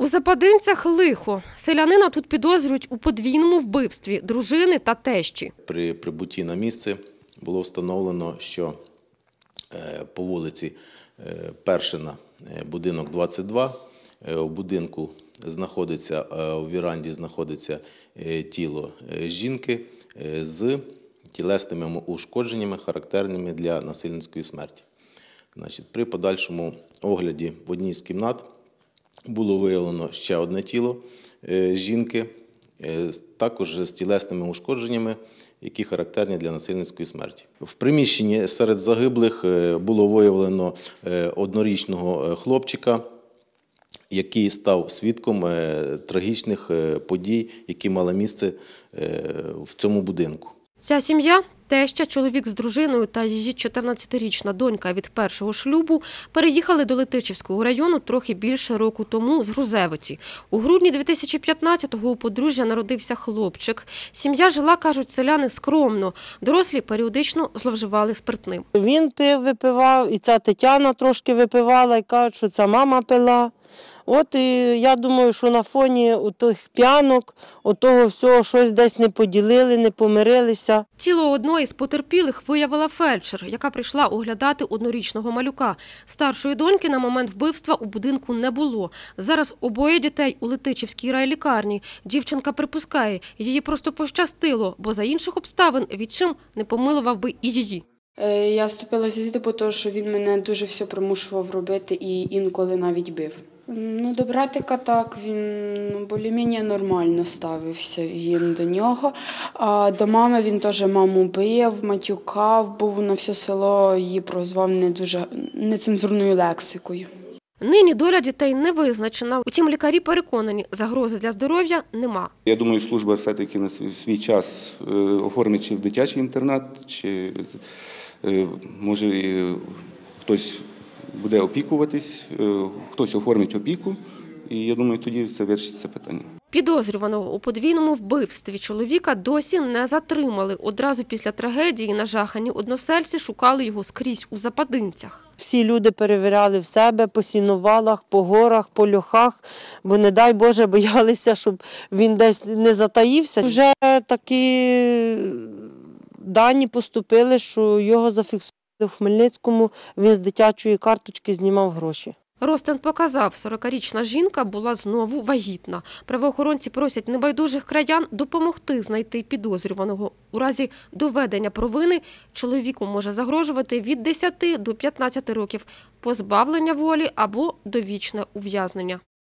Западинцях лихо. Селянина тут підозрюють у подвійному вбивстві дружини та тещі. При прибутті на місце було встановлено, що по вулиці Першина, будинок 22, у будинку знаходиться, у віранді знаходиться тіло жінки з тілесними ушкодженнями, характерними для насильницької смерті. При подальшому огляді в одній з кімнат було виявлено ще одне тіло жінки, також з тілесними ушкодженнями, які характерні для насильницької смерті. В приміщенні серед загиблих було виявлено однорічного хлопчика, який став свідком трагічних подій, які мали місце в цьому будинку. Ця сім'я – теща, чоловік з дружиною та її 14-річна донька від першого шлюбу – переїхали до Летичівського району трохи більше року тому з Грузевиці. У грудні 2015-го у подружжя народився хлопчик. Сім'я жила, кажуть селяни, скромно. Дорослі періодично зловживали спиртним. Він пив, випивав, і ця Тетяна трошки випивала, і кажуть, що ця мама пила. От і я думаю, що на фоні тих п'янок, того всього щось десь не поділили, не помирилися. Тіло одної з потерпілих виявила фельдшер, яка прийшла оглядати однорічного малюка. Старшої доньки на момент вбивства у будинку не було. Зараз обоє дітей у Летичівській райлікарні. Дівчинка припускає, її просто пощастило, бо за інших обставин відчим не помилував би і її. Я вступилася з дітей, тому що він мене дуже все примушував робити і інколи навіть бив. До братика так, він більш-менш нормально ставився він до нього. А до мами він теж маму бив, матюкав, був на все село, її прозвав не дуже нецензурною лексикою. Нині доля дітей не визначена. Утім, лікарі переконані, загрози для здоров'я нема. Я думаю, служба все-таки на свій час оформить чи в дитячий інтернат, чи може хтось буде опікуватись, хтось оформить опіку, і я думаю, тоді це вирішиться питання. Підозрюваного у подвійному вбивстві чоловіка досі не затримали. Одразу після трагедії нажахані односельці шукали його скрізь у Западинцях. Всі люди перевіряли в себе по сіновалах, по горах, по льохах, бо, не дай Боже, боялися, щоб він десь не затаївся. Вже такі дані поступили, що його зафіксували в Хмельницькому, він з дитячої карточки знімав гроші. Розтин показав, 40-річна жінка була знову вагітна. Правоохоронці просять небайдужих краян допомогти знайти підозрюваного. У разі доведення провини чоловіку може загрожувати від 10 до 15 років позбавлення волі або довічне ув'язнення.